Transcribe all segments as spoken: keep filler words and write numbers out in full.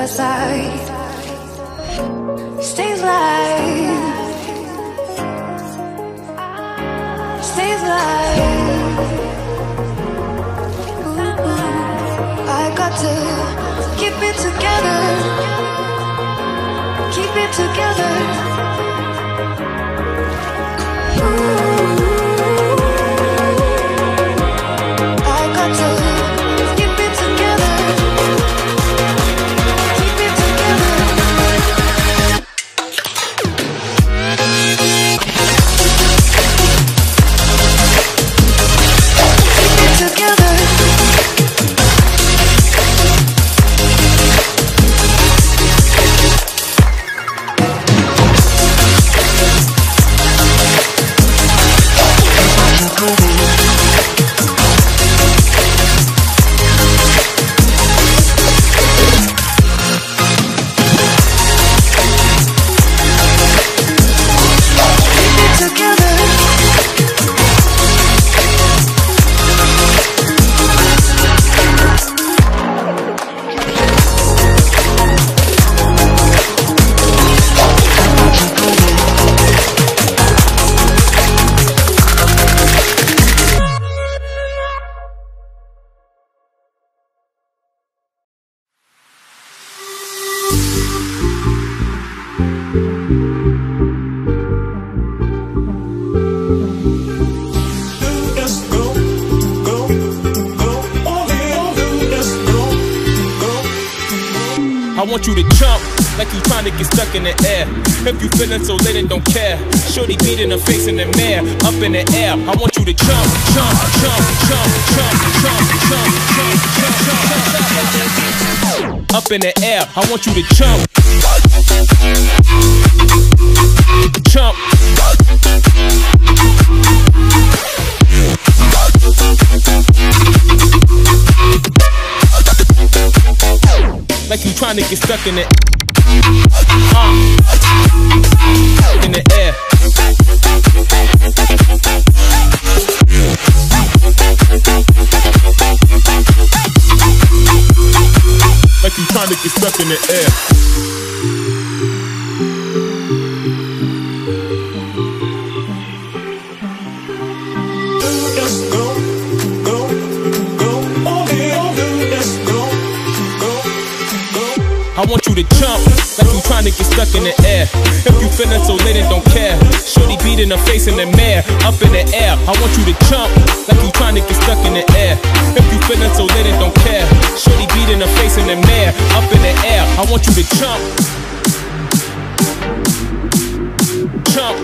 by side. Stays alive. Stays alive. Ooh, I got to keep it together. Keep it together. Ooh, I got to keep it together. Keep it together. Keep it together. I want you to jump like you trying to get stuck in the air. If you feeling so lit and don't care, shorty beat in the face in the mirror, up in the air. I want you to jump, jump, jump, jump, jump, jump, jump, jump, jump, jump, up in the air. I want you to jump, jump. Like you trying to get stuck in it, uh, in the air. Like you trying to get stuck in the air. I want you to jump like you trying to get stuck in the air. If you feeling so lit and don't care, shorty beat in the face in the mirror, up in the air. I want you to jump like you trying to get stuck in the air. If you feeling so lit and don't care, shorty beat in the face in the mirror, up in the air. I want you to jump, jump.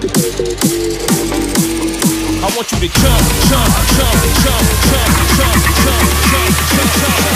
I want you to jump, jump, jump, jump, jump, jump, jump, jump, jump,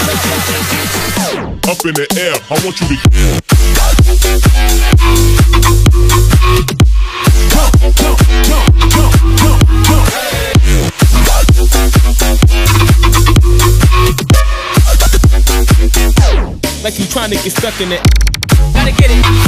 jump. Up in the air, I want you to jump, jump, jump, jump, jump, jump. Like you trying to get stuck in it. Gotta get it.